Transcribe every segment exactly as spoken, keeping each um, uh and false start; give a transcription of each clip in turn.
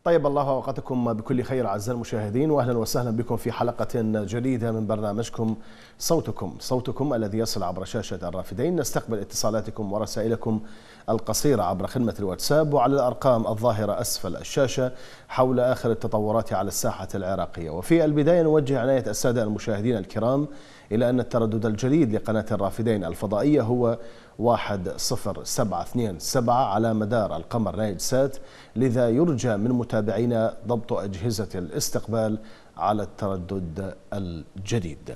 طيب الله أوقاتكم بكل خير أعزائي المشاهدين، وأهلا وسهلا بكم في حلقة جديدة من برنامجكم صوتكم صوتكم الذي يصل عبر شاشة الرافدين. نستقبل اتصالاتكم ورسائلكم القصيرة عبر خدمة الواتساب وعلى الأرقام الظاهرة أسفل الشاشة حول آخر التطورات على الساحة العراقية. وفي البداية نوجه عناية السادة المشاهدين الكرام إلى أن التردد الجديد لقناة الرافدين الفضائية هو واحد صفر سبعة اثنين سبعة على مدار القمر نايل سات، لذا يرجى من متابعينا ضبط أجهزة الاستقبال على التردد الجديد.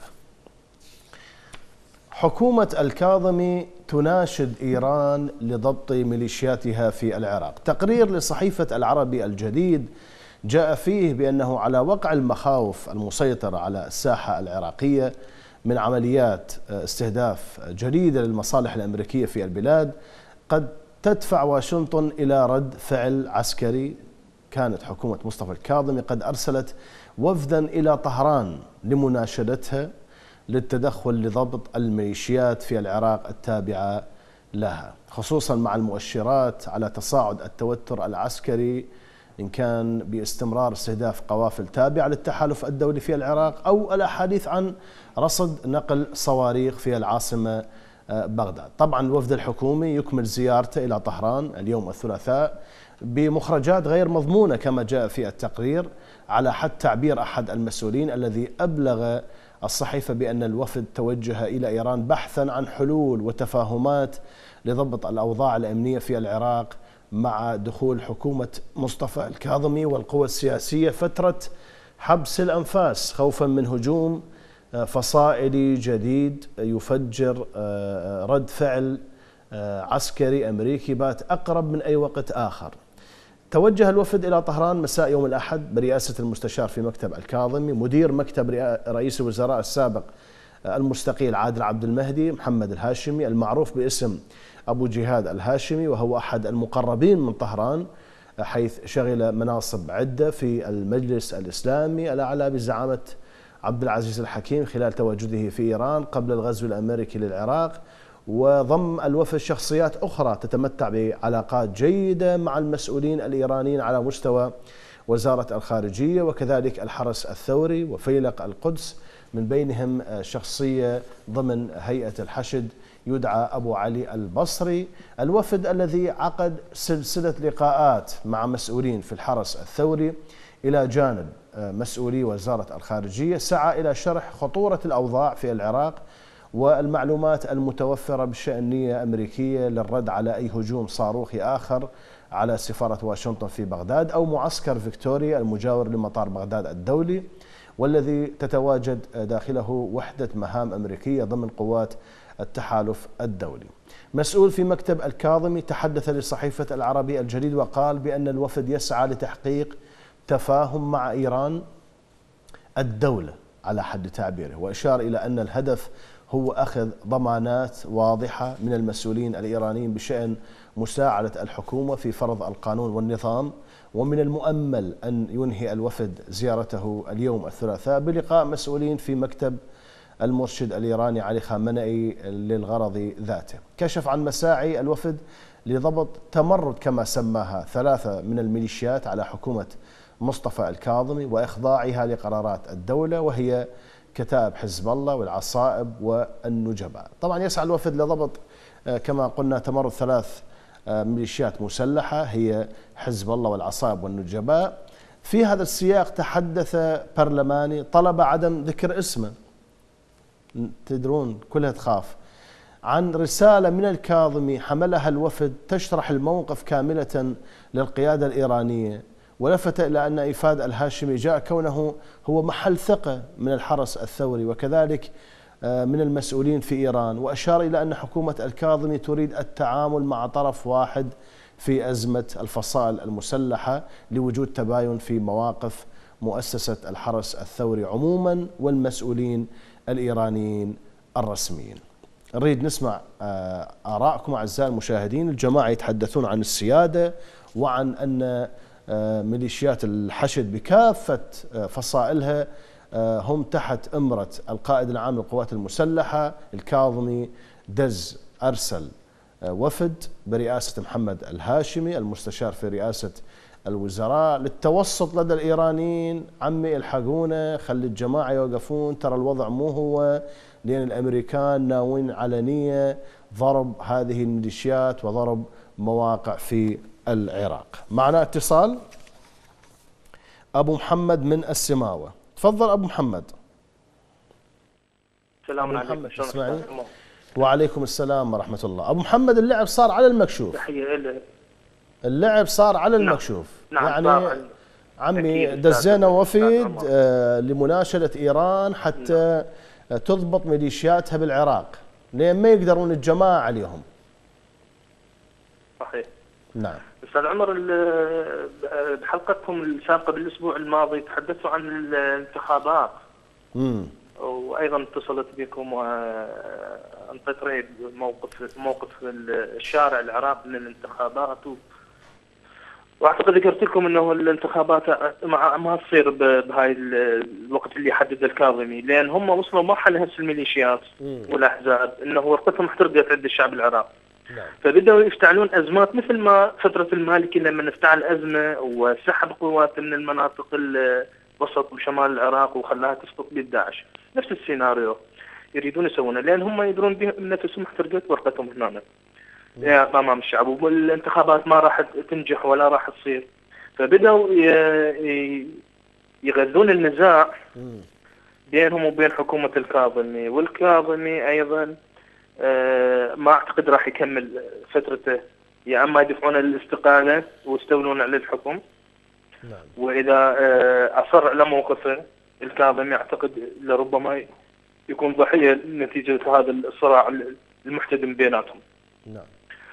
حكومة الكاظمي تناشد إيران لضبط ميليشياتها في العراق. تقرير لصحيفة العربي الجديد جاء فيه بأنه على وقع المخاوف المسيطرة على الساحة العراقية من عمليات استهداف جديدة للمصالح الأمريكية في البلاد قد تدفع واشنطن إلى رد فعل عسكري. كانت حكومة مصطفى الكاظمي قد أرسلت وفدا إلى طهران لمناشدتها للتدخل لضبط الميليشيات في العراق التابعة لها، خصوصا مع المؤشرات على تصاعد التوتر العسكري إن كان باستمرار استهداف قوافل تابعة للتحالف الدولي في العراق أو الأحاديث عن رصد نقل صواريخ في العاصمة بغداد. طبعا الوفد الحكومي يكمل زيارته إلى طهران اليوم الثلاثاء بمخرجات غير مضمونة كما جاء في التقرير، على حد تعبير أحد المسؤولين الذي أبلغ الصحيفة بأن الوفد توجه إلى إيران بحثا عن حلول وتفاهمات لضبط الأوضاع الأمنية في العراق مع دخول حكومة مصطفى الكاظمي والقوى السياسية فترة حبس الأنفاس خوفا من هجوم فصائلي جديد يفجر رد فعل عسكري أمريكي بات أقرب من أي وقت آخر. توجه الوفد إلى طهران مساء يوم الأحد برئاسة المستشار في مكتب الكاظمي مدير مكتب رئيس الوزراء السابق المستقيل عادل عبد المهدي محمد الهاشمي المعروف باسم أبو جهاد الهاشمي، وهو أحد المقربين من طهران حيث شغل مناصب عدة في المجلس الإسلامي الأعلى بزعامة عبد العزيز الحكيم خلال تواجده في إيران قبل الغزو الأمريكي للعراق. وضم الوفد شخصيات أخرى تتمتع بعلاقات جيدة مع المسؤولين الإيرانيين على مستوى وزارة الخارجية وكذلك الحرس الثوري وفيلق القدس، من بينهم شخصية ضمن هيئة الحشد يدعى أبو علي البصري. الوفد الذي عقد سلسلة لقاءات مع مسؤولين في الحرس الثوري إلى جانب مسؤولي وزارة الخارجية سعى إلى شرح خطورة الأوضاع في العراق والمعلومات المتوفرة بشأن نية أمريكية للرد على أي هجوم صاروخي آخر على سفارة واشنطن في بغداد أو معسكر فيكتوريا المجاور لمطار بغداد الدولي، والذي تتواجد داخله وحدة مهام أمريكية ضمن قوات التحالف الدولي. مسؤول في مكتب الكاظمي تحدث لصحيفة العربي الجديد وقال بأن الوفد يسعى لتحقيق تفاهم مع إيران الدولة على حد تعبيره، وأشار إلى أن الهدف هو أخذ ضمانات واضحة من المسؤولين الإيرانيين بشأن مساعدة الحكومة في فرض القانون والنظام. ومن المؤمل أن ينهي الوفد زيارته اليوم الثلاثاء بلقاء مسؤولين في مكتب المرشد الإيراني علي خامنئي للغرض ذاته. كشف عن مساعي الوفد لضبط تمرد كما سماها ثلاثة من الميليشيات على حكومة مصطفى الكاظمي وإخضاعها لقرارات الدولة، وهي كتائب حزب الله والعصائب والنجباء. طبعا يسعى الوفد لضبط كما قلنا تمرد ثلاث ميليشيات مسلحة هي حزب الله والعصائب والنجباء. في هذا السياق تحدث برلماني طلب عدم ذكر اسمه، تدرون كلها تخاف، عن رسالة من الكاظمي حملها الوفد تشرح الموقف كاملة للقيادة الإيرانية، ولفت إلى أن إيفاد الهاشمي جاء كونه هو محل ثقة من الحرس الثوري وكذلك من المسؤولين في إيران، وأشار إلى أن حكومة الكاظمي تريد التعامل مع طرف واحد في أزمة الفصائل المسلحة لوجود تباين في مواقف مؤسسة الحرس الثوري عموما والمسؤولين الإيرانيين الرسميين. نريد نسمع آراءكم أعزائي المشاهدين. الجماعة يتحدثون عن السيادة وعن أن ميليشيات الحشد بكافة فصائلها هم تحت إمرة القائد العام للقوات المسلحة. الكاظمي دز أرسل وفد برئاسة محمد الهاشمي المستشار في رئاسة الوزراء للتوسط لدى الإيرانيين. عمي الحقونا، خلي الجماعة يوقفون، ترى الوضع مو هو، لأن الأمريكان ناويين علنية ضرب هذه الميليشيات وضرب مواقع في العراق. معنا اتصال أبو محمد من السماوة. تفضل أبو محمد. السلام عليكم. تسمعني؟ وعليكم السلام ورحمة الله. أبو محمد، اللعب صار على المكشوف. تحية له. اللعب صار على المكشوف. نعم. يعني نعم. عمي دزينا وفد آه لمناشدة إيران حتى نعم. تضبط ميليشياتها بالعراق، لين ما يقدرون الجماعة عليهم. صحيح. نعم. أستاذ عمر، بحلقتكم السابقة بالأسبوع الماضي تحدثوا عن الانتخابات. امم وايضا اتصلت بكم وانطيت راي موقف موقف الشارع العراقي من الانتخابات، و... واعتقد ذكرت لكم انه الانتخابات ما ما تصير بهاي الوقت اللي حدد الكاظمي، لان هم وصلوا مرحله هسه الميليشيات والاحزاب انه ورقتهم احترقت عند الشعب العراقي. فبدأوا يفتعلون ازمات مثل ما فتره المالكي لما افتعل ازمه وسحب قوات من المناطق وسط وشمال العراق وخلاها تسقط بالداعش. نفس السيناريو يريدون يسوونه، لان هم يدرون بنفسهم احترقت ورقتهم هنا امام الشعب، والانتخابات ما راح تنجح ولا راح تصير. فبدأوا يغذون النزاع بينهم وبين حكومة الكاظمي، والكاظمي ايضا ما اعتقد راح يكمل فترته، يا اما يدفعون الاستقالة ويستولون على الحكم. نعم. واذا اصر على موقفه الكاظمي اعتقد لربما يكون ضحيه نتيجه هذا الصراع المحتدم بيناتهم. نعم.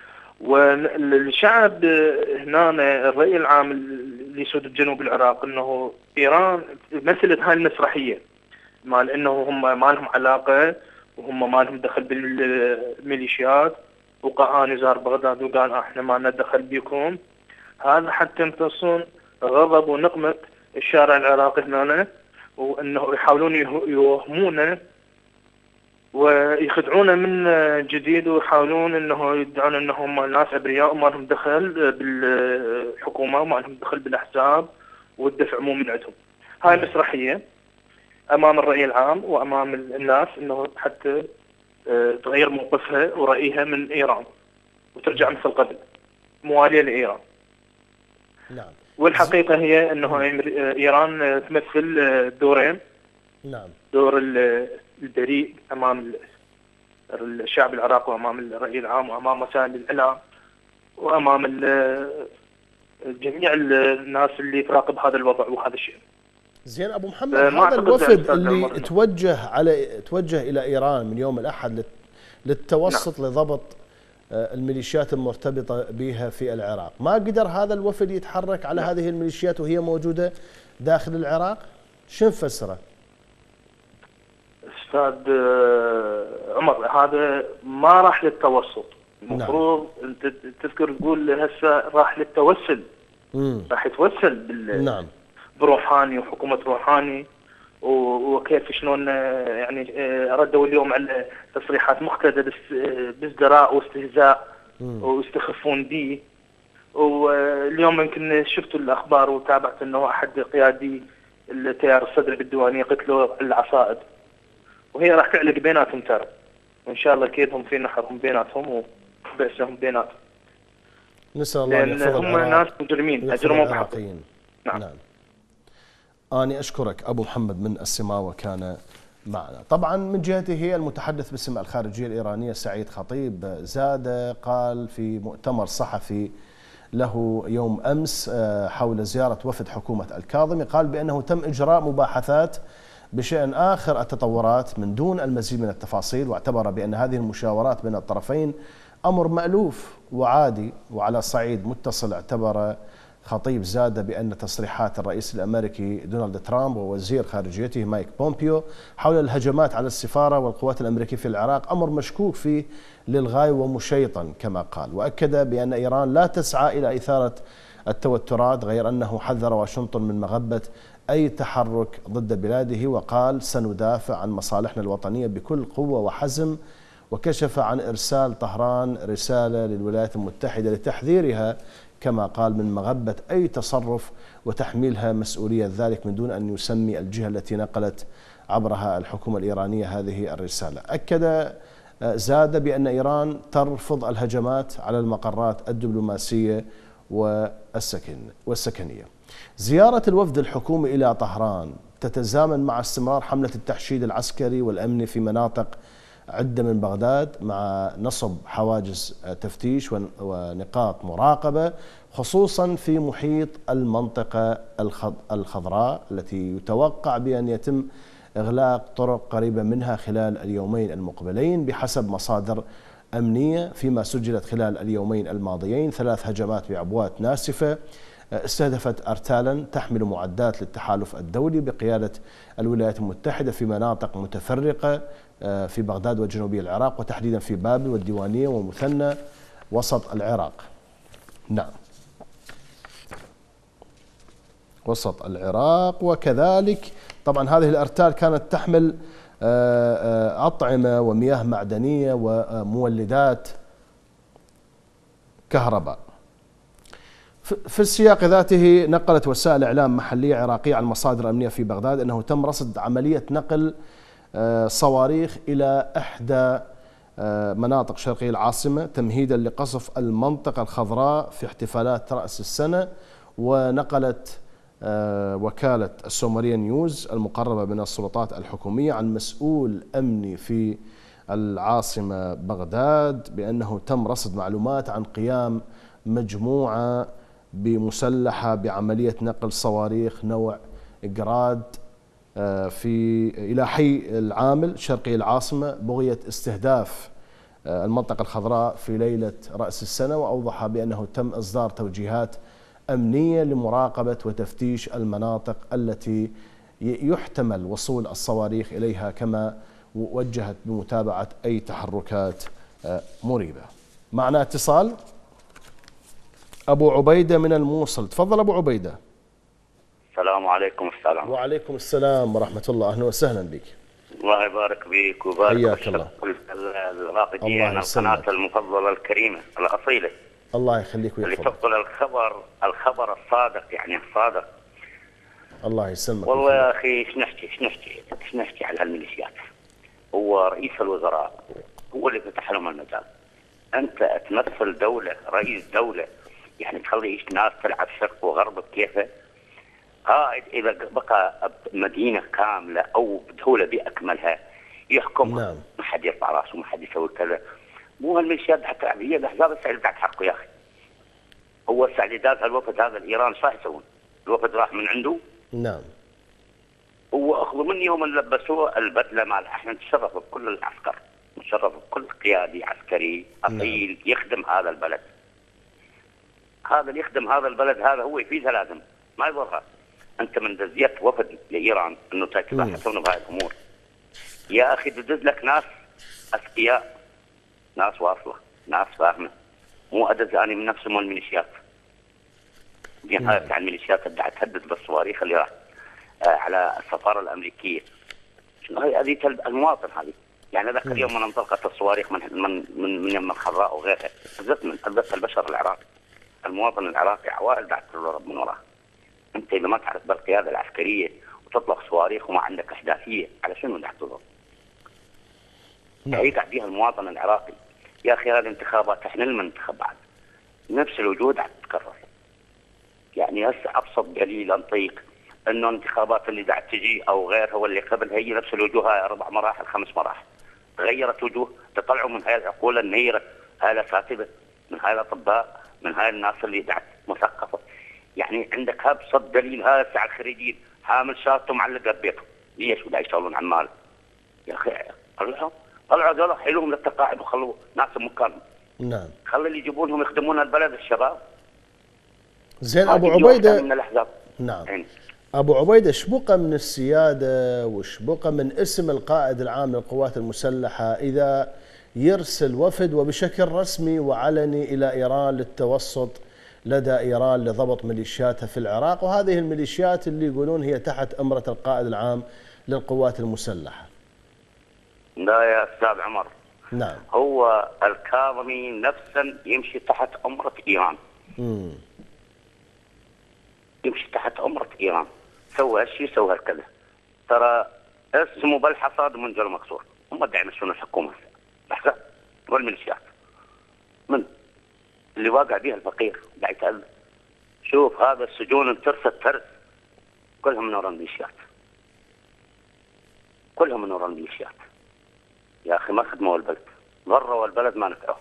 والشعب هنا الراي العام اللي يسود الجنوب العراق انه ايران مثلت هاي المسرحيه مال انه هم ما لهم علاقه وهم ما لهم دخل بالميليشيات، وقع نزار بغداد وقال احنا ما لنا دخل بكم. هذا حتى يمتصون غضب ونقمة الشارع العراقي هنا، وانه يحاولون يوهمونه ويخدعونه من جديد، ويحاولون انه يدعون انهم ناس ابرياء وما لهم دخل بالحكومه وما لهم دخل بالاحزاب والدفع مو من عندهم. هاي مسرحيه امام الراي العام وامام الناس انه حتى تغير موقفها ورايها من ايران وترجع مثل قبل مواليه لايران. نعم. والحقيقة هي أنه إيران تمثل دورين. نعم. دور البريء أمام الشعب العراقي وأمام الرأي العام وأمام وسائل الإعلام وأمام جميع الناس اللي تراقب هذا الوضع وهذا الشيء. زين أبو محمد، هذا الوفد اللي توجه على توجه إلى إيران من يوم الأحد للتوسط. نعم. لضبط الميليشيات المرتبطة بها في العراق، ما قدر هذا الوفد يتحرك على نعم. هذه الميليشيات وهي موجودة داخل العراق؟ شنو فسره؟ أستاذ عمر، هذا ما راح للتوسط. المفروض نعم. أنت تذكر تقول هسه راح للتوسل. مم. راح يتوسل بال نعم. بروحاني وحكومة روحاني، وكيف شلون يعني ردوا اليوم على تصريحات مقتدى بازدراء واستهزاء ويستخفون به. واليوم يمكن شفتوا الاخبار وتابعت انه احد قيادي التيار الصدري بالديوانيه قتلوا العصائب، وهي راح تعلق بيناتهم ترى، وان شاء الله كيدهم في نحرهم بيناتهم وبأسهم بيناتهم. نسال الله ان يحفظ هم ناس مجرمين اجرموا بحقهم. نعم. نعم. أنا أشكرك أبو محمد من السماوة كان معنا. طبعا من جهته المتحدث باسم الخارجية الإيرانية سعيد خطيب زاد قال في مؤتمر صحفي له يوم أمس حول زيارة وفد حكومة الكاظمي، قال بأنه تم إجراء مباحثات بشأن آخر التطورات من دون المزيد من التفاصيل، واعتبر بأن هذه المشاورات بين الطرفين أمر مألوف وعادي. وعلى صعيد متصل اعتبر خطيب زاد بأن تصريحات الرئيس الأمريكي دونالد ترامب ووزير خارجيته مايك بومبيو حول الهجمات على السفارة والقوات الأمريكية في العراق أمر مشكوك فيه للغاية ومشيطن كما قال. وأكد بأن إيران لا تسعى إلى إثارة التوترات، غير أنه حذر واشنطن من مغبة أي تحرك ضد بلاده، وقال سندافع عن مصالحنا الوطنية بكل قوة وحزم. وكشف عن إرسال طهران رسالة للولايات المتحدة لتحذيرها كما قال من مغبة أي تصرف وتحميلها مسؤولية ذلك من دون أن يسمي الجهة التي نقلت عبرها الحكومة الإيرانية هذه الرسالة. أكد زاد بأن إيران ترفض الهجمات على المقرات الدبلوماسية والسكن والسكنية. زيارة الوفد الحكومي إلى طهران تتزامن مع استمرار حملة التحشيد العسكري والأمني في مناطق عدة من بغداد، مع نصب حواجز تفتيش ونقاط مراقبة خصوصا في محيط المنطقة الخضراء التي يتوقع بأن يتم إغلاق طرق قريبة منها خلال اليومين المقبلين بحسب مصادر أمنية، فيما سجلت خلال اليومين الماضيين ثلاث هجمات بعبوات ناسفة استهدفت أرتالا تحمل معدات للتحالف الدولي بقيادة الولايات المتحدة في مناطق متفرقة في بغداد وجنوبي العراق، وتحديدا في بابل والديوانية ومثنى وسط العراق. نعم، وسط العراق. وكذلك طبعا هذه الأرتال كانت تحمل أطعمة ومياه معدنية ومولدات كهرباء. في السياق ذاته نقلت وسائل إعلام محلية عراقية عن مصادر أمنية في بغداد أنه تم رصد عملية نقل صواريخ إلى إحدى مناطق شرقي العاصمة تمهيدا لقصف المنطقة الخضراء في احتفالات رأس السنة. ونقلت وكالة السومرية نيوز المقربة من السلطات الحكومية عن مسؤول أمني في العاصمة بغداد بأنه تم رصد معلومات عن قيام مجموعة بمسلحة بعملية نقل صواريخ نوع جراد في إلى حي العامل شرقي العاصمة بغية استهداف المنطقة الخضراء في ليلة رأس السنة. وأوضح بأنه تم إصدار توجيهات أمنية لمراقبة وتفتيش المناطق التي يحتمل وصول الصواريخ إليها، كما وجهت بمتابعة أي تحركات مريبة. معنا اتصال أبو عبيدة من الموصل. تفضل أبو عبيدة. السلام عليكم. السلام. وعليكم السلام ورحمة الله. أهلا وسهلا بك. الله يبارك بك ويبارك حياك الله. الراقدين القناة المفضلة الكريمة الأصيلة. الله يخليك ويحفظك. اللي تفضل الخبر الخبر الصادق، يعني الصادق. الله يسلمك. والله يا أخي ايش نحكي ايش نحكي ايش نحكي على هالميليشيات. هو رئيس الوزراء هو اللي فتح لهم المجال. أنت تمثل دولة، رئيس دولة، يعني تخلي ناس تلعب شرق وغرب بكيفه. قائد إذا بقى مدينة كاملة أو دولة بأكملها يحكمها. نعم. ما حد يرفع راسه، ما حد يسوي كذا. مو هالميليشيات حتى هي الأحزاب السعيدة قاعد تحرقوا يا أخي. هو السعيدات الوفد هذا الإيران شو يسوون؟ الوفد راح من عنده. نعم. هو أخذوا مني يوم لبسوه البدلة مال احنا نتشرف بكل العسكر، نتشرف بكل قيادي عسكري أصيل. نعم. يخدم هذا البلد. هذا اللي يخدم هذا البلد هذا هو يفيدها، لازم ما يضرها. انت من دزيت وفد لايران انه تتباحثون بهاي الامور. يا اخي تدز لك ناس اذكياء، ناس واصله، ناس فاهمه، مو ادز اني من نفسهم الميليشيات. نهايه عن الميليشيات اللي تهدد بالصواريخ اللي راح آه على السفاره الامريكيه. شنو هي هذه المواطن هذه؟ يعني ذاك اليوم من انطلقت الصواريخ من من من من يم الخضراء وغيرها، اذت من اذت البشر العراقي. المواطن العراقي عوائل قاعد تضرب من وراه. انت اذا ما تعرف بالقياده العسكريه وتطلق صواريخ وما عندك احداثيه، على شنو قاعد تضرب؟ هي قاعد فيها المواطن العراقي. يا اخي هذه انتخابات، احنا المنتخب بعد نفس الوجود قاعد تتكرر. يعني هسه ابسط دليل انطيك انه الانتخابات اللي قاعد تجي او غيرها واللي قبل هي نفس الوجوه، هاي اربع مراحل خمس مراحل. تغيرت وجوه، تطلعوا من هاي العقول النيره، هاي الاساتذه، من هاي الاطباء، من هاي الناس اللي قاعد مثقفه. يعني عندك ابسط دليل هذا الساعه الخريجين حامل شهادته معلقه ببيته، ليش ولا يشتغلون عمال؟ يا اخي طلعوا طلعوا هذول حيلوهم للتقاعد وخلوا ناس مكانهم. نعم. خلي اللي يجيبونهم يخدمون البلد الشباب. زين ابو عبيده. من الاحزاب. نعم. يعني. ابو عبيده، ايش بقى من السياده وايش بقى من اسم القائد العام للقوات المسلحه اذا يرسل وفد وبشكل رسمي وعلني الى ايران للتوسط لدى إيران لضبط ميليشياتها في العراق، وهذه الميليشيات اللي يقولون هي تحت أمرة القائد العام للقوات المسلحة؟ لا يا أستاذ عمر. نعم. هو الكاظمي نفسا يمشي تحت أمرة إيران. امم يمشي تحت امره ايران، سوى هالشيء سوى هالكذا. ترى اسمه بالحصاد منجر مكسور، هم قاعد يمشون الحكومه الاحزاب والميليشيات. من اللي واقع بيها الفقير قاعد يتأذى. شوف هذا السجون انترست ترس كلها من وراء الميليشيات، كلها من وراء الميليشيات. يا اخي ما خدموا البلد، ضروا البلد ما نفعوه.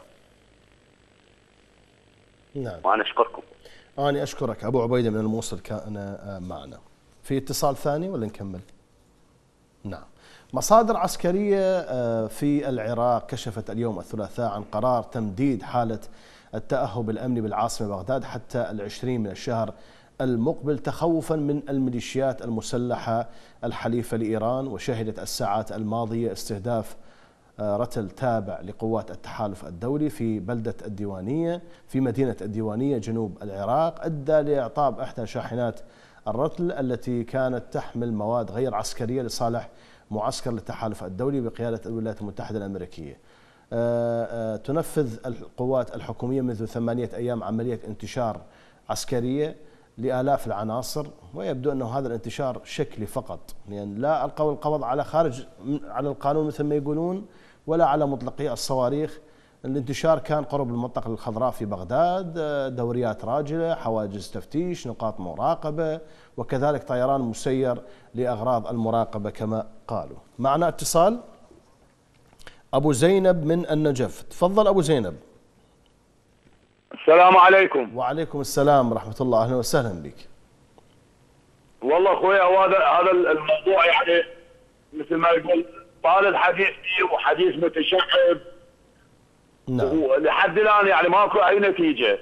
نعم. وانا اشكركم. انا اشكرك ابو عبيده من الموصل كان معنا. في اتصال ثاني ولا نكمل؟ نعم. مصادر عسكريه في العراق كشفت اليوم الثلاثاء عن قرار تمديد حاله التأهب الأمني بالعاصمة بغداد حتى العشرين من الشهر المقبل تخوفا من الميليشيات المسلحة الحليفة لإيران. وشهدت الساعات الماضية استهداف رتل تابع لقوات التحالف الدولي في بلدة الديوانية في مدينة الديوانية جنوب العراق، أدى لإعطاب إحدى شاحنات الرتل التي كانت تحمل مواد غير عسكرية لصالح معسكر للتحالف الدولي بقيادة الولايات المتحدة الأمريكية. تنفذ القوات الحكومية منذ ثمانية أيام عملية انتشار عسكرية لآلاف العناصر، ويبدو أنه هذا الانتشار شكلي فقط، يعني لا ألقوا القبض على خارج على القانون مثل ما يقولون ولا على مطلقي الصواريخ. الانتشار كان قرب المنطقة الخضراء في بغداد، دوريات راجلة، حواجز تفتيش، نقاط مراقبة، وكذلك طيران مسير لأغراض المراقبة كما قالوا. معنا اتصال أبو زينب من النجف. تفضل أبو زينب. السلام عليكم. وعليكم السلام ورحمة الله، أهلا وسهلا بك. والله أخوي هذا هذا الموضوع يعني مثل ما يقول طال الحديث فيه وحديث متشعب. نعم. ولحد الآن يعني ماكو أي نتيجة.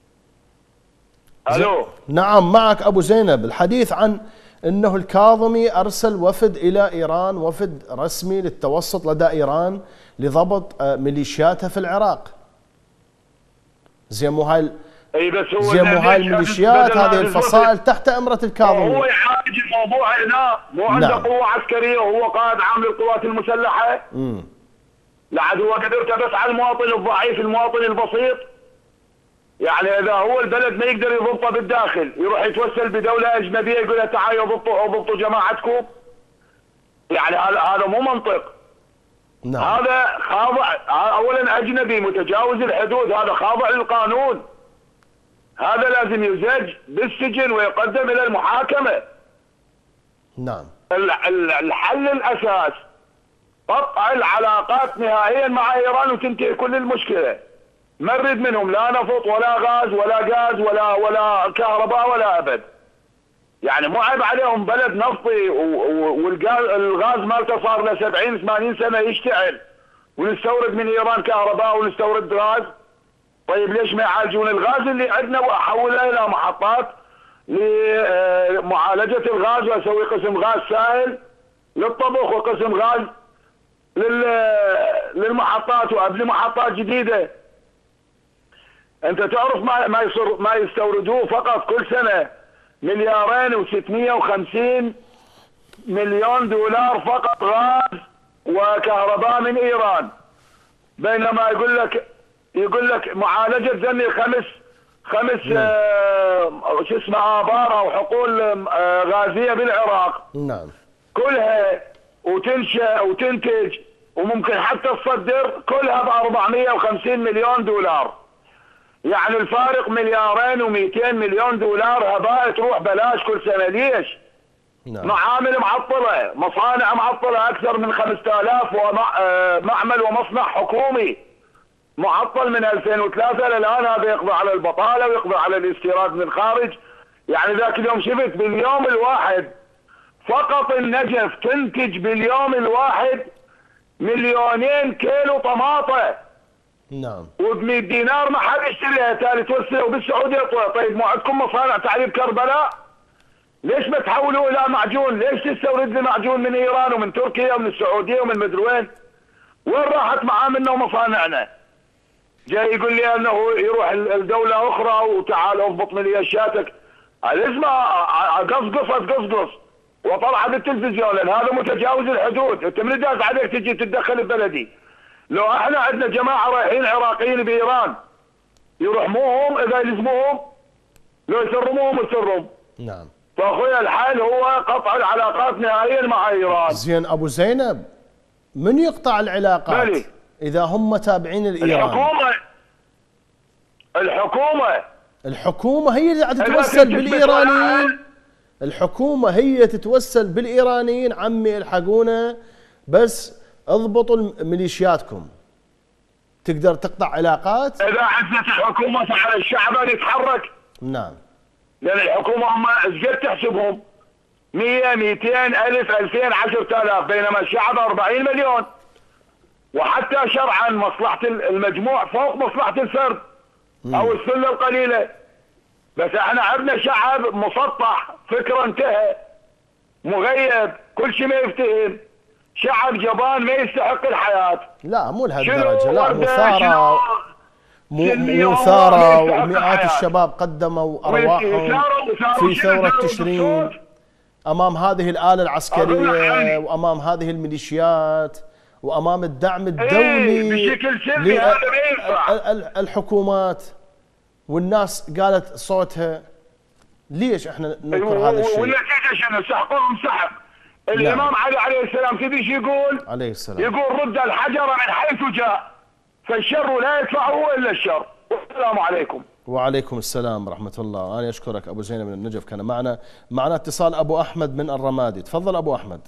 ألو. نعم معك أبو زينب. الحديث عن أنه الكاظمي أرسل وفد إلى إيران، وفد رسمي للتوسط لدى إيران لضبط ميليشياتها في العراق. زي مو هاي اي بس هو زي مو هاي الميليشيات، هذه الفصائل تحت أمرة الكاظمي. هو يعالج الموضوع هنا، مو عنده نعم. قوة عسكرية وهو قائد عام للقوات المسلحة. امم لعد هو قدرته بس على المواطن الضعيف، المواطن البسيط. يعني اذا هو البلد ما يقدر يضبطه بالداخل، يروح يتوسل بدوله اجنبيه يقول لها تعالوا ضبطوا ضبطوا جماعتكم. يعني هذا مو منطق. نعم. هذا خاضع، اولا اجنبي متجاوز الحدود، هذا خاضع للقانون. هذا لازم يزج بالسجن ويقدم الى المحاكمه. نعم. الحل الاساس قطع العلاقات نهائيا مع ايران وتنتهي كل المشكله. ما نريد منهم لا نفط ولا غاز ولا غاز ولا ولا كهرباء ولا ابد. يعني مو عيب عليهم بلد نفطي والغاز مالته صار له سبعين ثمانين سنه يشتعل، ونستورد من ايران كهرباء ونستورد غاز. طيب ليش ما يعالجون الغاز اللي عندنا واحولها الى محطات لمعالجه الغاز، واسوي قسم غاز سائل للطبخ وقسم غاز للمحطات وابني محطات جديده. انت تعرف ما ما يصر ما يستوردوه فقط كل سنه مليارين وستمئة وخمسين مليون دولار فقط غاز وكهرباء من ايران، بينما يقول لك يقول لك معالجه زني خمس خمس آه شو اسمه ابار او حقول آه غازيه بالعراق. نعم. كلها وتنشا وتنتج وممكن حتى تصدر كلها ب أربعمئة وخمسين مليون دولار. يعني الفارق مليارين ومئتين مليون دولار هباء تروح بلاش كل سنه. ليش؟ نعم. معامل معطله، مصانع معطله، اكثر من خمسة آلاف معمل ومصنع حكومي معطل من ألفين وثلاثة للان. هذا يقضي على البطاله ويقضي على الاستيراد من الخارج. يعني ذاك اليوم شفت باليوم الواحد فقط النجف تنتج باليوم الواحد مليونين كيلو طماطه. نعم. وب100 دينار ما حد يشتريها، تالي توسع وبالسعوديه. طيب مو عندكم مصانع تعريب كربلاء؟ ليش ما تحولوا الى معجون؟ ليش تستورد لي معجون من ايران ومن تركيا ومن السعوديه ومن مدري وين؟ وين راحت معاملنا ومصانعنا؟ جاي يقول لي انه يروح الدوله اخرى وتعال اضبط ميليشياتك. اسمع قصقص قصقص وطلع بالتلفزيون، لان هذا متجاوز الحدود. انت من داز عليك تجي تتدخل ببلدي؟ لو احنا عندنا جماعه رايحين عراقيين بايران يروح موهم اذا يلزموهم، لو يسرموهم يسرهم. نعم. فاخويا الحل هو قطع العلاقات نهائيا مع ايران. زين ابو زينب، من يقطع العلاقات؟ مالي. اذا هم تابعين لايران. الحكومه الحكومه الحكومه هي اللي قاعده تتوسل بالايرانيين. الحكومه هي تتوسل بالايرانيين، عمي الحقونا بس اضبطوا ميليشياتكم. تقدر تقطع علاقات؟ اذا عزت الحكومه فعلى الشعب ان يتحرك. نعم. لان الحكومه هم ايش قد تحسبهم؟ مئة مئتين ألف ألفين عشرة آلاف، بينما الشعب أربعين مليون. وحتى شرعا مصلحه المجموع فوق مصلحه الفرد او السله القليله. بس احنا عندنا شعب مسطح، فكره انتهى، مغيب، كل شيء ما يفتهم، شعب جبان ما يستحق الحياه. لا مو لهالدرجه، لا مثاره مثاره ومئات الشباب قدموا ارواحهم في ثوره تشرين امام هذه الاله العسكريه وامام هذه الميليشيات وامام الدعم الدولي للحكومات، والناس قالت صوتها. ليش احنا ننكر هذا الشيء؟ والنتيجه شنو؟ سحقهم سحق. الامام علي عليه السلام تدري ايش يقول؟ عليه السلام يقول رد الحجر من حيث جاء، فالشر لا يدفعه الا الشر. والسلام عليكم. وعليكم السلام ورحمه الله. انا اشكرك ابو زينب من النجف، كان معنا معنا اتصال ابو احمد من الرمادي. تفضل ابو احمد.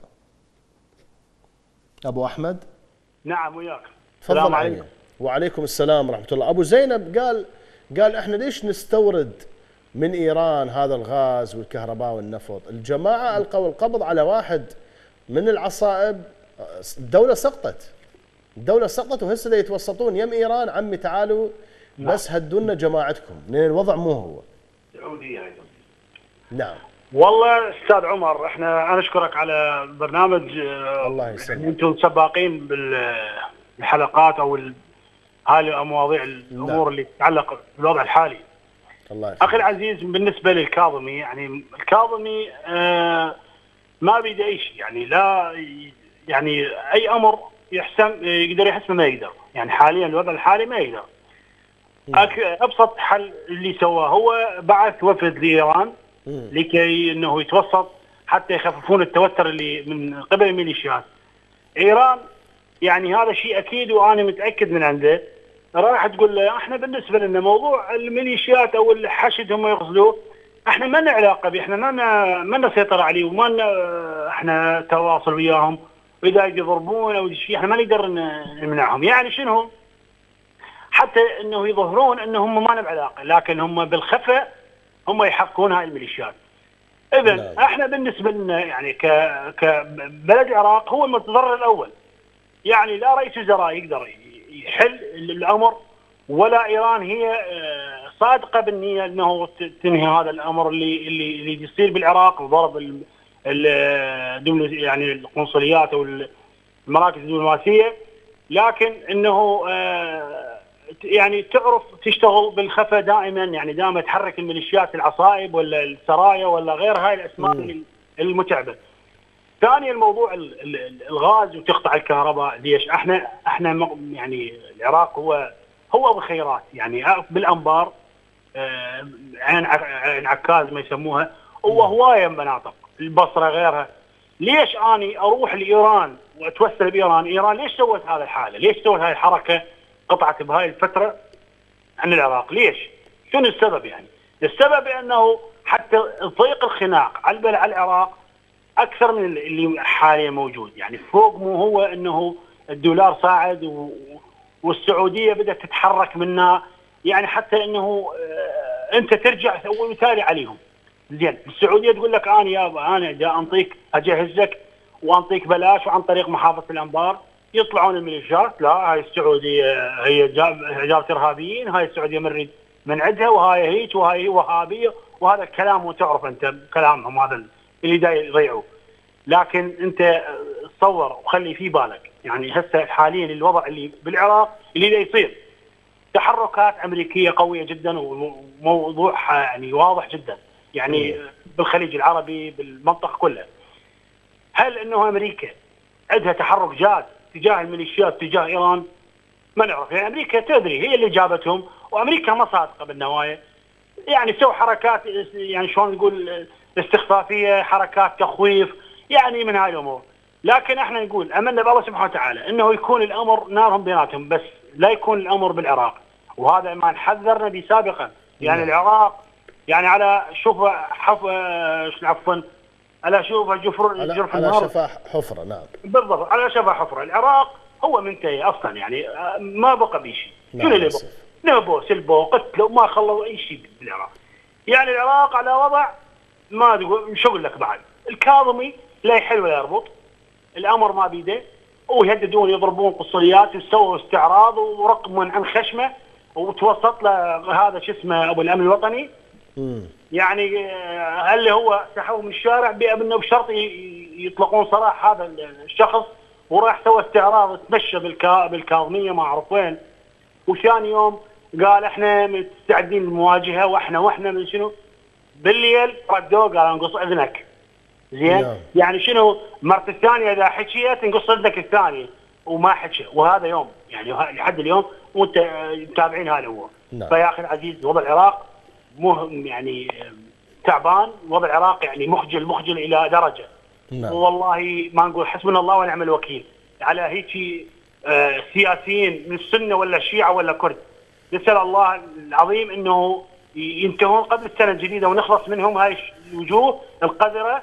ابو احمد. نعم وياك. السلام عليكم. وعليكم السلام ورحمه الله. ابو زينب قال قال احنا ليش نستورد من ايران هذا الغاز والكهرباء والنفط؟ الجماعه القوا القبض على واحد من العصائب، الدوله سقطت. الدوله سقطت وهسه يتوسطون يم ايران، عمي تعالوا بس هدوا لنا جماعتكم، لان الوضع مو هو. سعوديه ايضا. نعم. والله استاذ عمر، احنا انا اشكرك على البرنامج. الله يسلمك. انتم سباقين بالحلقات او هذه المواضيع الامور اللي تتعلق بالوضع الحالي. الله يسلمك. اخي العزيز، بالنسبه للكاظمي، يعني الكاظمي آه ما بيده اي شيء، يعني لا يعني اي امر يحسم يقدر يحسمه ما يقدر، يعني حاليا الوضع الحالي ما يقدر. ابسط حل اللي سواه هو بعث وفد لايران لكي انه يتوسط حتى يخففون التوتر اللي من قبل الميليشيات. ايران يعني هذا شيء اكيد وانا متاكد من عنده، راح تقول له احنا بالنسبه لنا موضوع الميليشيات او الحشد هم يغزلوه، احنا ما لنا علاقه به، احنا ما ما لنا سيطره عليه وما لنا احنا تواصل وياهم، واذا يضربون او شيء احنا ما نقدر نمنعهم. يعني شنو؟ حتى انه يظهرون انهم ما لهم علاقه، لكن هم بالخفاء هم يحققون هاي الميليشيات. اذا احنا بالنسبه لنا يعني ك كبلد العراق هو المتضرر الاول. يعني لا رئيس وزراء يقدر يحل الامر، ولا ايران هي صادقه بالنيه انه تنهي هذا الامر اللي اللي اللي يصير بالعراق، وضرب ال يعني القنصليات او المراكز الدبلوماسيه، لكن انه يعني تعرف تشتغل بالخفا دائما، يعني دائما تحرك الميليشيات العصائب ولا السرايا ولا غير هاي الاسماء المتعبه. ثاني الموضوع الغاز وتقطع الكهرباء، ليش؟ احنا احنا يعني العراق هو هو ابو خيرات، يعني بالانبار عين عين عكاز ما يسموها، وهوايه مناطق البصره غيرها. ليش اني اروح لايران واتوسل بايران؟ ايران ليش سوت هذا الحاله؟ ليش سوت هاي الحركه؟ قطعت بهاي الفتره عن العراق، ليش؟ شنو السبب يعني؟ السبب انه حتى ضيق الخناق على العراق اكثر من اللي حاليا موجود، يعني فوق مو هو انه الدولار صاعد و... والسعوديه بدات تتحرك منها، يعني حتى انه آه انت ترجع وتالي عليهم. زين السعوديه تقول لك انا يابا انا جا انطيك اجهزك وانطيك بلاش وعن طريق محافظه الانبار، يطلعون الميليشيات لا هاي السعوديه هي جابت ارهابيين، هاي السعوديه مريد من عندها وهاي هيك وهاي وهابيه، وهذا الكلام وتعرف انت كلامهم هذا اللي دا يضيعوه. لكن انت تصور وخلي في بالك، يعني هسه حاليا الوضع اللي بالعراق اللي دا يصير تحركات امريكيه قويه جدا وموضوع يعني واضح جدا، يعني بالخليج العربي بالمنطقه كلها. هل انه امريكا عندها تحرك جاد تجاه الميليشيات تجاه ايران؟ ما نعرف، يعني امريكا تدري هي اللي جابتهم، وامريكا ما صادقه بالنوايا، يعني سووا حركات يعني شلون نقول استخفافيه، حركات تخويف، يعني من هاي الامور. لكن احنا نقول امنا بالله سبحانه وتعالى انه يكون الامر نارهم بيناتهم، بس لا يكون الامر بالعراق، وهذا ما نحذرنا به سابقا. يعني العراق يعني على شوف حف عفوا على شوف جفر جرف على النار، شفا حفره. نعم بالضبط، على شفا حفره. العراق هو منتهي اصلا، يعني ما بقى بيه شيء. نعم شنو اللي بقى؟ نهبوا سلبوا قتلوا، ما خلوا اي شيء بالعراق. يعني العراق على وضع ما تقول شو اقول لك بعد. الكاظمي لا يحل ولا يربط، الامر ما بيده، ويهددون يضربون قنصليات، وسووا استعراض ورقم من عن خشمه، وتوسط له هذا شو اسمه ابو الامن الوطني. امم يعني هل هو سحبوا من الشارع بانه بشرط يطلقون سراح هذا الشخص، وراح سوى استعراض تمشى بالكا بالكاظميه ما اعرف وين، وثاني يوم قال احنا مستعدين للمواجهه، واحنا واحنا من شنو؟ بالليل ردوه قال انقص اذنك. زين؟ نعم. يعني شنو؟ مرت الثانيه اذا حكيت انقص اذنك الثانيه، وما حكى، وهذا يوم يعني لحد اليوم وانت متابعين هذا هو. نعم. فيا اخي العزيز وضع العراق مهم، يعني تعبان، وضع العراق يعني مخجل مخجل الى درجه. نعم. والله ما نقول حسبنا الله ونعم الوكيل على هيك آه سياسيين من السنه ولا الشيعه ولا كرد. نسال الله العظيم انه ينتهون قبل السنه الجديده ونخلص منهم هاي الوجوه القذره،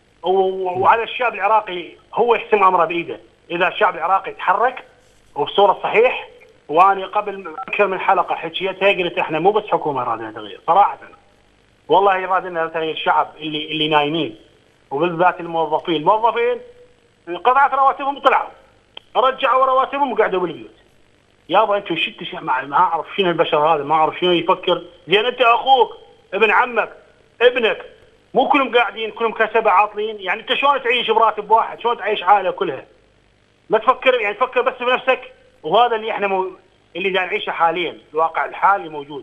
وعلى الشعب العراقي هو يحسم امره بايده. اذا الشعب العراقي يتحرك وبصوره صحيح، وانا قبل اكثر من حلقه حكيتها قلت احنا مو بس حكومه رادنا تغيير، صراحه والله رادنا تغيير الشعب اللي اللي نايمين، وبالذات الموظفين، الموظفين قطعت رواتبهم وطلعوا، رجعوا رواتبهم وقعدوا بالبيوت. يابا انتم شتوا ما اعرف شنو البشر هذا، ما اعرف شنو يفكر. زين انت اخوك ابن عمك ابنك مو كلهم قاعدين كلهم كسبه عاطلين، يعني انت شلون تعيش براتب واحد؟ شلون تعيش عائله كلها؟ ما تفكر، يعني تفكر بس بنفسك. وهذا اللي احنا مو... اللي دا نعيشه حاليا، الواقع الحالي موجود.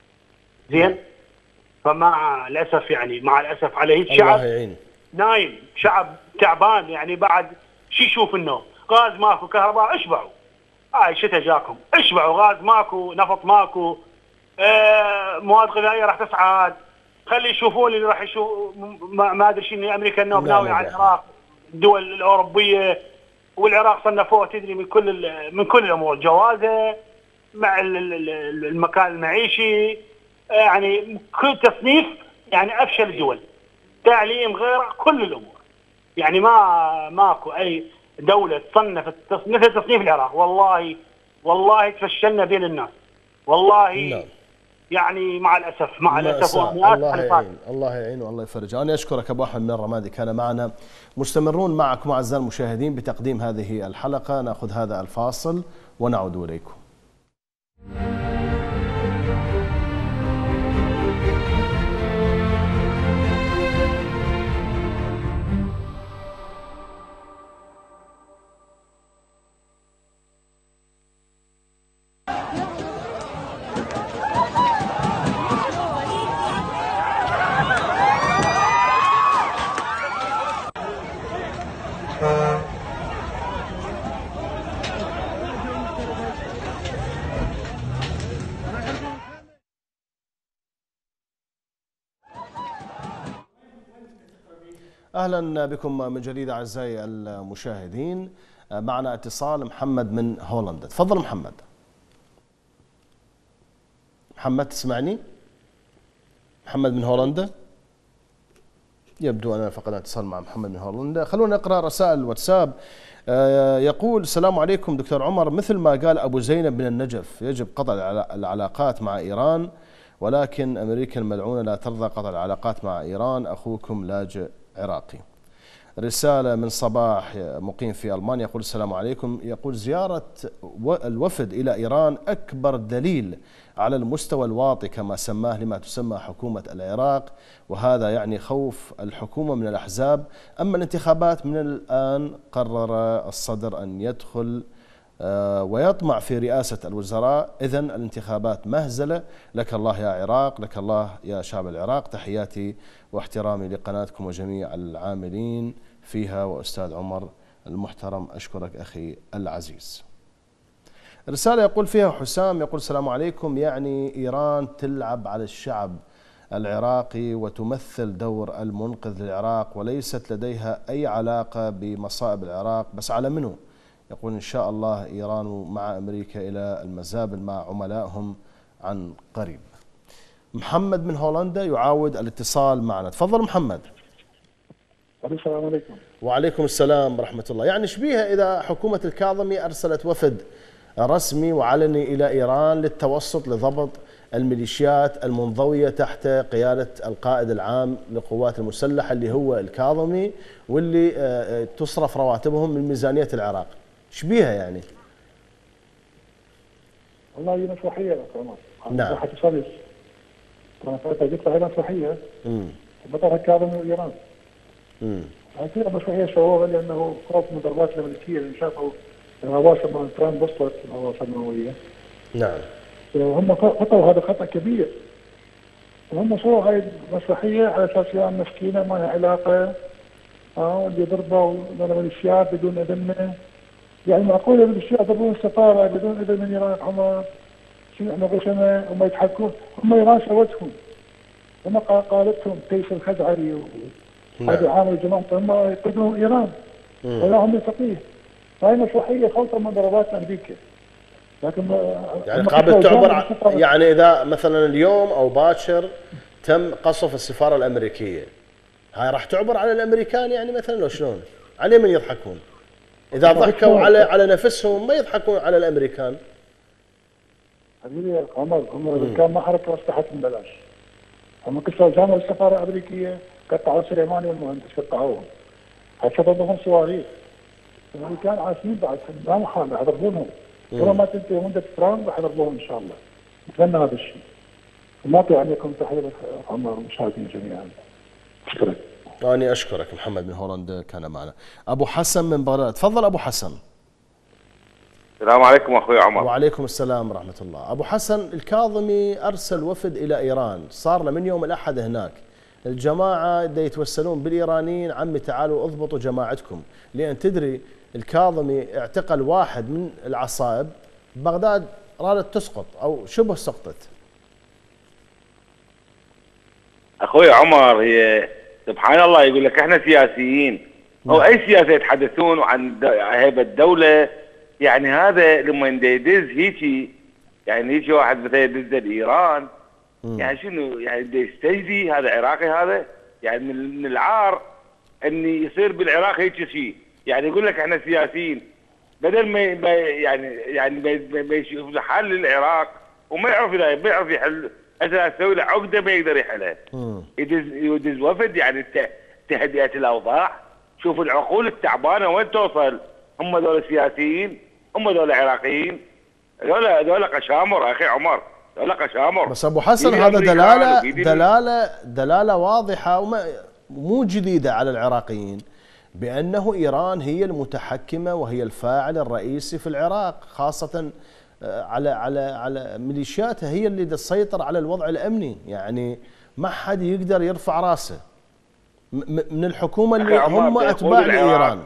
زين؟ فمع الاسف يعني مع الاسف على هيك شعب الله يعين، نايم، شعب تعبان، يعني بعد شو يشوف النوم؟ غاز ماكو، كهرباء، اشبعوا. هاي شتا جاكم، اشبعوا، غاز ماكو، نفط ماكو، آه مواد غذائيه راح تصعد، خلي يشوفون اللي راح يشوف ما, ما ادري شنو امريكا انه ناوي على العراق، الدول الاوروبيه والعراق صنفوه تدري من كل من كل الامور، جوازه مع المكان المعيشي، يعني كل تصنيف يعني افشل الدول، تعليم غيره، كل الامور. يعني ما ماكو اي دوله تصنفت مثل تصنيف العراق. والله والله تفشلنا بين الناس والله. نعم. يعني مع الاسف مع الاسف الله يعين، الله يعين والله يفرج. انا اشكرك ابو احمد من الرمادي، كان معنا. مستمرون معكم اعزائي المشاهدين بتقديم هذه الحلقه، ناخذ هذا الفاصل ونعود اليكم. أهلا بكم من جديد أعزائي المشاهدين. معنا اتصال محمد من هولندا. تفضل محمد. محمد تسمعني؟ محمد من هولندا؟ يبدو أننا فقدنا اتصال مع محمد من هولندا. خلونا نقرأ رسائل الواتساب. يقول السلام عليكم دكتور عمر، مثل ما قال أبو زينب من النجف يجب قطع العلاقات مع إيران، ولكن أمريكا الملعونة لا ترضى قطع العلاقات مع إيران. أخوكم لاجئ عراقي. رسالة من صباح مقيم في ألمانيا يقول السلام عليكم، يقول زيارة الوفد إلى إيران أكبر دليل على المستوى الواطي كما سماه لما تسمى حكومة العراق، وهذا يعني خوف الحكومة من الأحزاب. أما الانتخابات من الآن قرر الصدر أن يدخل ويطمع في رئاسة الوزراء، إذن الانتخابات مهزلة. لك الله يا عراق، لك الله يا شعب العراق. تحياتي واحترامي لقناتكم وجميع العاملين فيها، وأستاذ عمر المحترم أشكرك أخي العزيز. رسالة يقول فيها حسام، يقول السلام عليكم، يعني إيران تلعب على الشعب العراقي وتمثل دور المنقذ للعراق وليست لديها أي علاقة بمصائب العراق. بس على منه؟ يقول إن شاء الله إيران مع أمريكا إلى المزابل مع عملائهم عن قريب. محمد من هولندا يعاود الاتصال معنا. تفضل محمد. السلام عليكم. وعليكم السلام ورحمة الله. يعني شبيها إذا حكومة الكاظمي أرسلت وفد رسمي وعلني إلى إيران للتوسط لضبط الميليشيات المنضوية تحت قيادة القائد العام للقوات المسلحة اللي هو الكاظمي، واللي تصرف رواتبهم من ميزانية العراق. شبيها يعني؟ والله هي مسرحية يا عمر. نعم. حتصلي أنا فاتت قلت هي مسرحية. امم. بطلها الكاظمي وإيران. امم. هي مسرحية سووها لأنه خوف من ضربات الأمريكية اللي شافوا الغواصة مال ترامب وصلت الغواصة النووية. نعم. هم خطأوا هذا خطأ كبير. وهم سووا هاي المسرحية على أساس إيران مسكينة ما لها علاقة. اه اللي ضربوا الميليشيات بدون إذن. يعني معقولة الميليشيات يضربون السفارة بدون إذن من إيران عمر؟ شنو احنا غشمة وما يتحكون؟ هم إيران سوتهم. هم قالتهم تيس الخزعري هذا عامل جماعتهم هم يقدموا إيران. ولا هم فقيه. هاي مسرحية خوفا من ضربات أمريكا. لكن يعني قابل تعبر يعني إذا مثلا اليوم أو باكر تم قصف السفارة الأمريكية، هاي راح تعبر على الأمريكان يعني مثلا لو شلون؟ عليه من يضحكون؟ إذا ضحكوا على على نفسهم ما يضحكون على الأمريكان. حبيبي يا قمر، هم الأمريكان ما حركوا أسلحة من بلاش. هم كسروا جامع السفارة الأمريكية، قطعوا سليماني والمهندس قطعوهم. حسبوا صواريخ. الامريكان عايشين بعد لا محاله حيضربونهم. ولو ما تنتهي مده ترامب راح يضربوهم ان شاء الله. نتمنى هذا الشيء. وما في عليكم تحيه عمر المشاهدين جميعا. اشكرك. أنا أشكرك. محمد من هولندا كان معنا. أبو حسن من بغداد. تفضل أبو حسن. السلام عليكم أخوي عمر. وعليكم السلام ورحمة الله. أبو حسن، الكاظمي أرسل وفد إلى إيران، صار له من يوم الأحد هناك. الجماعة دا يتوسلون بالإيرانيين عمي تعالوا اضبطوا جماعتكم، لأن تدري الكاظمي اعتقل واحد من العصائب، بغداد رادت تسقط أو شبه سقطت. أخوي عمر، هي سبحان الله يقول لك احنا سياسيين أو أي سياسة يتحدثون عن هيبة الدولة. يعني هذا لما يدز هيجي يعني هيجي واحد مثلا يدز لإيران، يعني شنو يعني يستجدي هذا عراقي هذا؟ يعني من العار ان يصير بالعراق هيك شيء. يعني يقول لك احنا سياسيين بدل ما يعني يعني ما يشوف حل للعراق وما يعرف ما يعرف يحل، هسه يسوي له عقده ما يقدر يحلها. يدز يدز وفد يعني تهدئه الاوضاع. شوف العقول التعبانه وين توصل. هم ذول سياسيين، هم ذول عراقيين، ذول ذول قشامر اخي عمر، ذول قشامر. بس ابو حسن هذا دلاله دلاله دلاله واضحه وما مو جديده على العراقيين بانه ايران هي المتحكمه وهي الفاعل الرئيسي في العراق، خاصه على على على ميليشياتها هي اللي تسيطر على الوضع الامني. يعني ما حد يقدر يرفع راسه من الحكومه اللي هم اتباع لايران.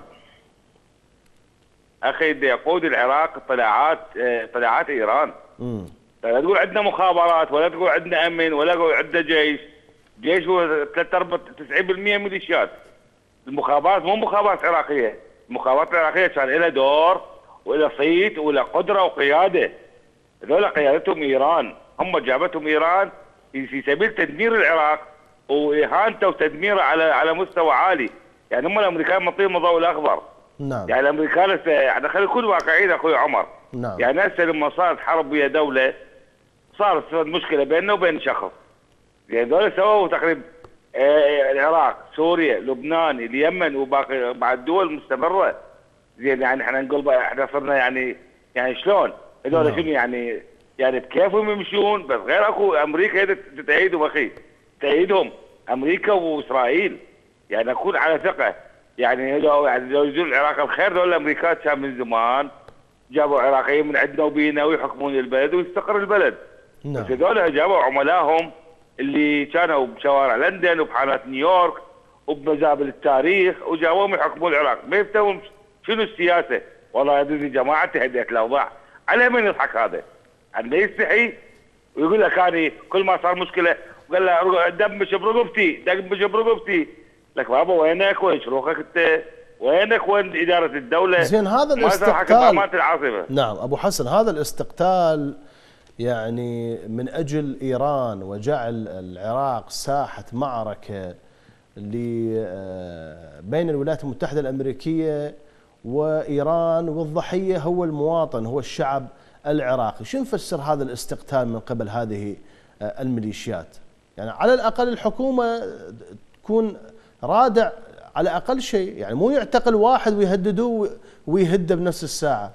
اخي بدي يقود العراق طلعات طلعات ايران. امم لا تقول عندنا مخابرات ولا تقول عندنا امن ولا تقول عندنا جيش. جيش هو ثلاثة أربعة تسعين بالمئة ميليشيات. المخابرات مو مخابرات عراقيه، المخابرات العراقيه كان لها دور ولا صيت ولا قدره وقياده. هذول قيادتهم ايران، هم جابتهم ايران في سبيل تدمير العراق واهانته وتدميره على على مستوى عالي. يعني هم الامريكان منطيهم الضوء الاخضر. نعم. يعني الامريكان يعني خلينا نكون واقعيين اخوي عمر. نعم. يعني هسه لما صارت حرب ويا دوله صارت مشكله بيننا وبين شخص. يعني هذول سووا تقريبا آه العراق، سوريا، لبنان، اليمن وباقي بعد دول مستمره. زين يعني احنا نقول احنا صرنا يعني يعني شلون؟ هذول شنو يعني يعني بكيفهم يمشون بس غير اكو امريكا تأيدهم اخي، تأيدهم امريكا واسرائيل. يعني اكون على ثقه. يعني لو يعني لو يجون العراق الخير دول الامريكان كان من زمان جابوا عراقيين من عندنا وبينا ويحكمون البلد ويستقر البلد. نعم. بس هذول جابوا عملائهم اللي كانوا بشوارع لندن وبحانات نيويورك وبمزابل التاريخ وجابوهم يحكمون العراق، ما يفتون شنو السياسه؟ والله هذه جماعه تهدئه الاوضاع. على من يضحك هذا؟ يعني يستحي ويقول لك اني كل ما صار مشكله وقال له دمش برقبتي دمش برقبتي. لك بابا وينك وين شروخك انت؟ وينك وين اداره الدوله؟ زين هذا الاستقتال العاصفه. نعم ابو حسن، هذا الاستقتال يعني من اجل ايران وجعل العراق ساحه معركه بين الولايات المتحده الامريكيه وايران، والضحيه هو المواطن هو الشعب العراقي. شو نفسر هذا الاستقتال من قبل هذه الميليشيات؟ يعني على الاقل الحكومه تكون رادع على اقل شيء، يعني مو يعتقل واحد ويهددوه ويهده بنفس الساعه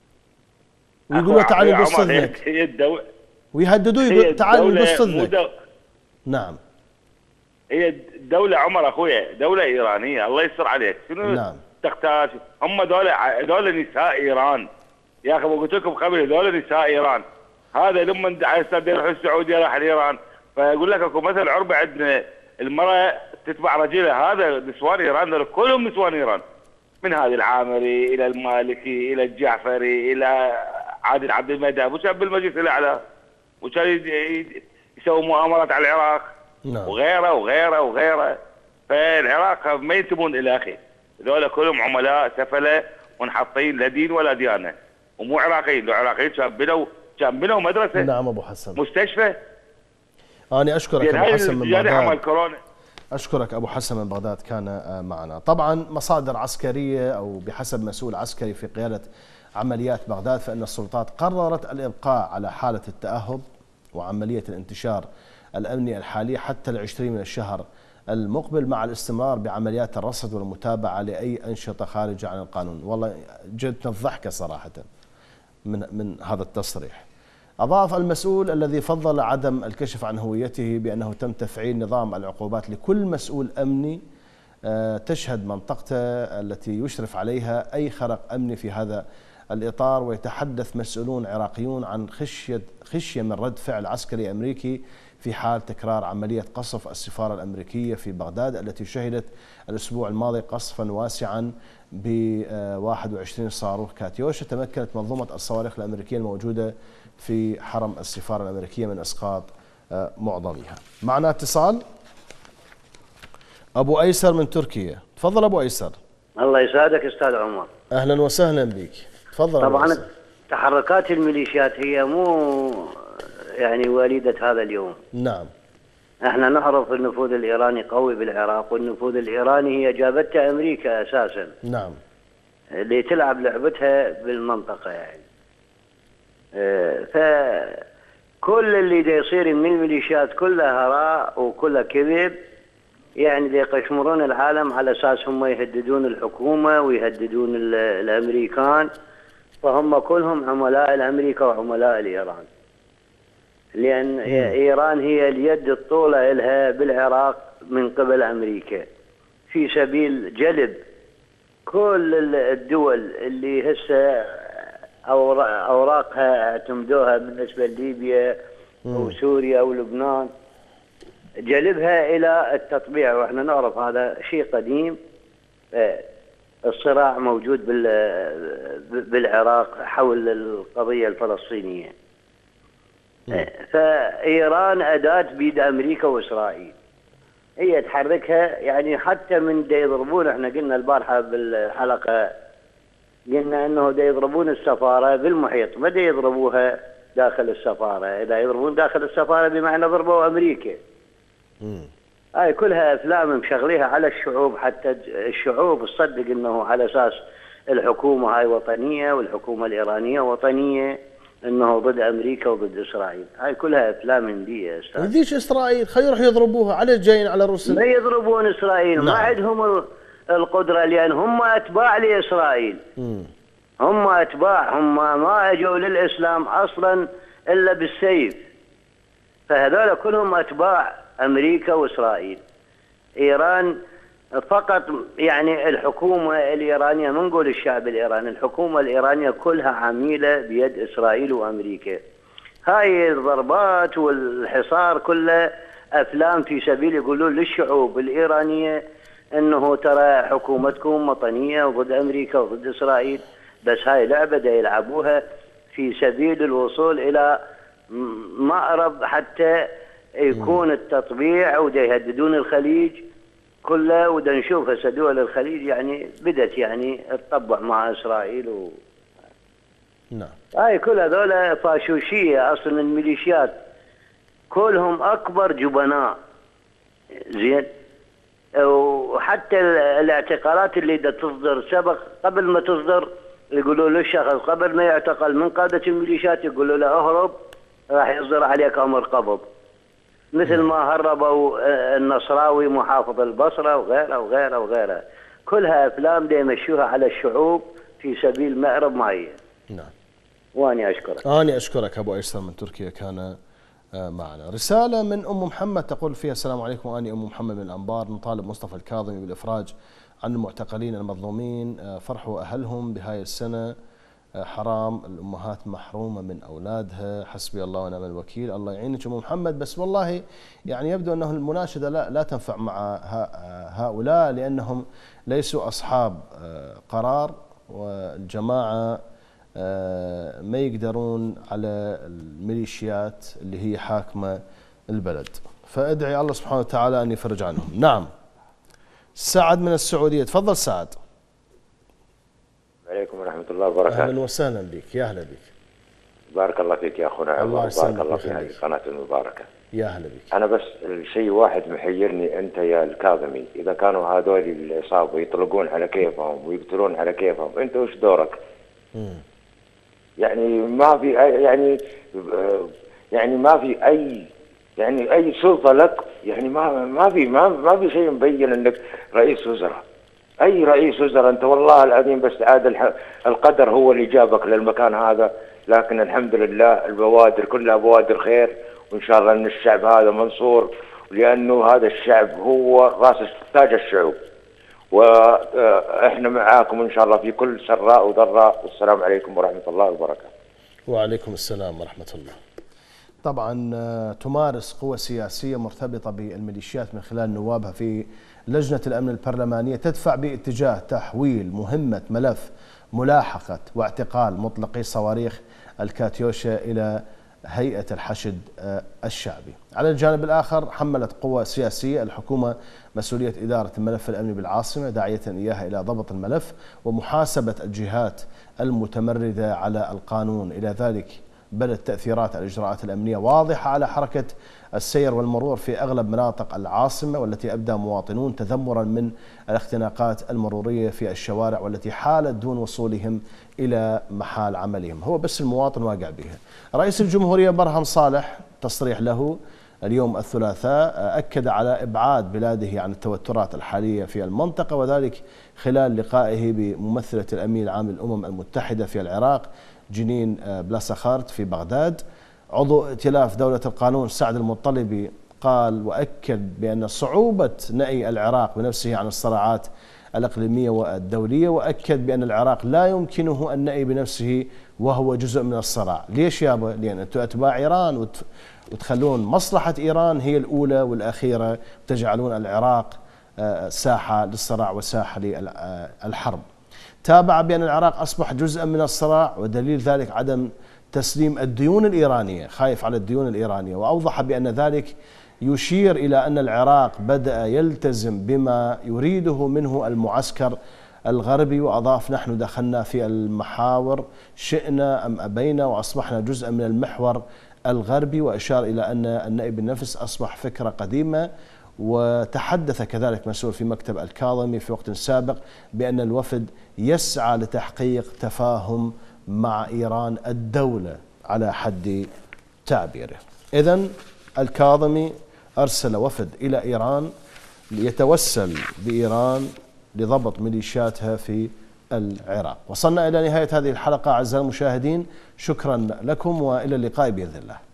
ويقولوا تعال نقص اذنك، ويهددوه يقول تعال نقص اذنك. نعم هي الدوله عمر اخويا دوله ايرانيه، الله يستر عليك. شنو نعم تختار؟ هم دول دول نساء ايران يا اخي، قلت لكم قبل دول نساء ايران. هذا لما على استاذ يروح السعوديه راح لايران، فيقول لك اكو مثل عربه عندنا المراه تتبع رجلها، هذا نسوان ايران دول كلهم نسوان ايران، من هذه العامري الى المالكي الى الجعفري الى عادل عبد المداب وشاب بالمجلس الاعلى وكان يسوي مؤامرات على العراق. نعم. وغيره وغيره وغيره. فالعراق ما ينتمون الى اخي، هذول كلهم عملاء سفله منحطين لا دين ولا ديانه، ومو عراقيين، لو عراقيين كان بنوا كان بنوا مدرسه. نعم ابو حسن. مستشفى. انا اشكرك ابو حسن من بغداد. كورونا. اشكرك ابو حسن من بغداد كان معنا. طبعا مصادر عسكريه او بحسب مسؤول عسكري في قياده عمليات بغداد فان السلطات قررت الابقاء على حاله التاهب وعمليه الانتشار الامني الحاليه حتى العشرين من الشهر المقبل، مع الاستمرار بعمليات الرصد والمتابعه لاي انشطه خارجه عن القانون. والله جدنا الضحكه صراحه من من هذا التصريح. أضاف المسؤول الذي فضل عدم الكشف عن هويته بأنه تم تفعيل نظام العقوبات لكل مسؤول أمني تشهد منطقته التي يشرف عليها أي خرق أمني في هذا الإطار. ويتحدث مسؤولون عراقيون عن خشية خشية من رد فعل عسكري أمريكي في حال تكرار عملية قصف السفارة الأمريكية في بغداد التي شهدت الأسبوع الماضي قصفا واسعا ب واحد وعشرين صاروخ كاتيوشا. تمكنت منظومة الصواريخ الأمريكية الموجودة في حرم السفارة الأمريكية من إسقاط معظمها. معنا اتصال أبو أيسر من تركيا. تفضل أبو أيسر. الله يسعدك أستاذ عمر. أهلا وسهلا بك. تفضل. طبعا تحركات الميليشيات هي مو يعني وليدة هذا اليوم. نعم. احنا نعرف النفوذ الإيراني قوي بالعراق، والنفوذ الإيراني هي جابتها أمريكا أساسا. نعم. اللي تلعب لعبتها بالمنطقة يعني. فكل اللي دا يصير من الميليشيات كلها هراء وكلها كذب، يعني دا يقشمرون العالم على اساس هم يهددون الحكومه ويهددون الامريكان، فهم كلهم عملاء الامريكا وعملاء الايران، لان ايران هي اليد الطولة لها بالعراق من قبل امريكا في سبيل جلب كل الدول اللي هسه أوراقها اعتمدوها بالنسبة لليبيا وسوريا ولبنان، جلبها إلى التطبيع. وإحنا نعرف هذا شيء قديم. الصراع موجود بالعراق حول القضية الفلسطينية. فإيران أداة بيد أمريكا وإسرائيل، هي تحركها يعني حتى من دا يضربون. إحنا قلنا البارحة بالحلقة قلنا انه دا يضربون السفاره بالمحيط، ما دا يضربوها داخل السفاره، اذا يضربون داخل السفاره بمعنى ضربوا امريكا. امم هاي كلها افلام مشغليها على الشعوب، حتى الشعوب تصدق انه على اساس الحكومه هاي وطنيه والحكومه الايرانيه وطنيه، انه ضد امريكا وضد اسرائيل. هاي كلها افلام هنديه يا استاذ. وديش اسرائيل خلي يروح يضربوها، على جايين على روسيا. ما يضربون اسرائيل. نعم. ما عندهم القدرة، لأن هم أتباع لإسرائيل. مم. هم أتباع، هم ما أجوا للإسلام أصلا إلا بالسيف. فهذول كلهم أتباع أمريكا وإسرائيل. إيران فقط يعني الحكومة الإيرانية، ما نقول الشعب الإيراني، الحكومة الإيرانية كلها عميلة بيد إسرائيل وأمريكا. هاي الضربات والحصار كله أفلام في سبيل يقولون للشعوب الإيرانية انه ترى حكومتكم وطنيه وضد امريكا وضد اسرائيل، بس هاي لعبه دا يلعبوها في سبيل الوصول الى مأرب حتى يكون التطبيع ودا يهددون الخليج كله، ودا نشوف هسه دول الخليج يعني بدت يعني تطبع مع اسرائيل و نعم. هاي كل هذول فاشوشيه اصلا، الميليشيات كلهم اكبر جبناء. زين، وحتى الاعتقالات اللي دا تصدر سبق قبل ما تصدر يقولوا له الشخص قبل ما يعتقل من قادة الميليشيات يقولوا له اهرب راح يصدر عليك امر قبض، مثل ما هربوا النصراوي محافظ البصره وغيره وغيره وغيره. كلها افلام دي يمشوها على الشعوب في سبيل مأرب معين. نعم. واني اشكرك. اني اشكرك ابو ايسر من تركيا كان معنا. رسالة من أم محمد تقول فيها: السلام عليكم، أنا أم محمد من الأنبار، نطالب مصطفى الكاظمي بالإفراج عن المعتقلين المظلومين، فرحوا أهلهم بهاي السنة، حرام الأمهات محرومة من أولادها، حسبي الله ونعم الوكيل. الله يعينك أم محمد. بس والله يعني يبدو أنه المناشدة لا, لا تنفع مع هؤلاء، لأنهم ليسوا أصحاب قرار، والجماعة ما يقدرون على الميليشيات اللي هي حاكمة البلد، فادعي الله سبحانه وتعالى أن يفرج عنهم. نعم. سعد من السعودية، تفضل سعد. عليكم ورحمة الله وبركاته. أهلا وسهلا بك، يا أهلا بك. بارك الله فيك يا أخونا، الله بارك الله في هذه القناة المباركة. يا أهلا بك. أنا بس الشيء واحد محيرني أنت يا الكاظمي، إذا كانوا هذول العصابة يطلقون على كيفهم ويقتلون على كيفهم، أنت وش دورك؟ مم. يعني ما في يعني يعني ما في اي يعني اي سلطه لك، يعني ما ما في ما ما في شيء مبين انك رئيس وزراء. اي رئيس وزراء انت والله العظيم، بس عاد القدر هو اللي جابك للمكان هذا، لكن الحمد لله البوادر كلها بوادر خير، وان شاء الله ان الشعب هذا منصور، لانه هذا الشعب هو راس تاج الشعوب، واحنا معاكم ان شاء الله في كل سراء وضراء. والسلام عليكم ورحمه الله وبركاته. وعليكم السلام ورحمه الله. طبعا تمارس قوى سياسيه مرتبطه بالميليشيات من خلال نوابها في لجنه الامن البرلمانيه تدفع باتجاه تحويل مهمه ملف ملاحقه واعتقال مطلقي صواريخ الكاتيوشا الى هيئة الحشد الشعبي. على الجانب الآخر حملت قوى سياسية الحكومة مسؤولية إدارة الملف الأمني بالعاصمة، داعية إياها إلى ضبط الملف ومحاسبة الجهات المتمردة على القانون. إلى ذلك بدت تأثيرات الإجراءات الأمنية واضحة على حركة السير والمرور في أغلب مناطق العاصمة، والتي أبدى مواطنون تذمرا من الاختناقات المرورية في الشوارع والتي حالت دون وصولهم إلى محال عملهم. هو بس المواطن واقع بها. رئيس الجمهورية برهم صالح تصريح له اليوم الثلاثاء أكد على إبعاد بلاده عن التوترات الحالية في المنطقة، وذلك خلال لقائه بممثلة الأمين العام للأمم المتحدة في العراق جنين بلاسخارت في بغداد. عضو ائتلاف دولة القانون سعد المطلبي قال وأكد بأن صعوبة نأي العراق بنفسه عن الصراعات الإقليمية والدولية، وأكد بأن العراق لا يمكنه أن نأي بنفسه وهو جزء من الصراع. ليش يابا؟ لأن أنتم أتباع إيران وتخلون مصلحة إيران هي الأولى والأخيرة، وتجعلون العراق ساحة للصراع وساحة للحرب. تابع بأن العراق أصبح جزءا من الصراع، ودليل ذلك عدم تسليم الديون الإيرانية، خايف على الديون الإيرانية. وأوضح بأن ذلك يشير إلى أن العراق بدأ يلتزم بما يريده منه المعسكر الغربي، وأضاف نحن دخلنا في المحاور شئنا أم أبينا وأصبحنا جزءا من المحور الغربي، وأشار إلى أن النائب بالنفس أصبح فكرة قديمة. وتحدث كذلك مسؤول في مكتب الكاظمي في وقت سابق بأن الوفد يسعى لتحقيق تفاهم مع إيران الدولة على حد تعبيره. إذن الكاظمي أرسل وفد إلى إيران ليتوسل بإيران لضبط ميليشياتها في العراق. وصلنا إلى نهاية هذه الحلقة أعزائي المشاهدين، شكرا لكم وإلى اللقاء بإذن الله.